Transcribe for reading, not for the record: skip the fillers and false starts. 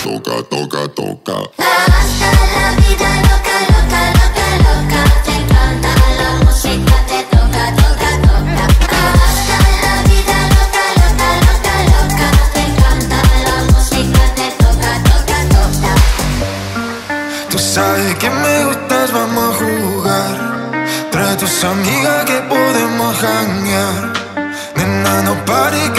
toca, toca, toca. Hasta la vida loca, loca, loca, loca. Te encanta la música, te toca, toca, toca. Hasta la vida loca, loca, loca, loca. Te encanta la música, te toca, toca, toca. Tú sabes que me gustas, vamos a jugar. Trae a tus amigas que podemos janguear. Nena, no pare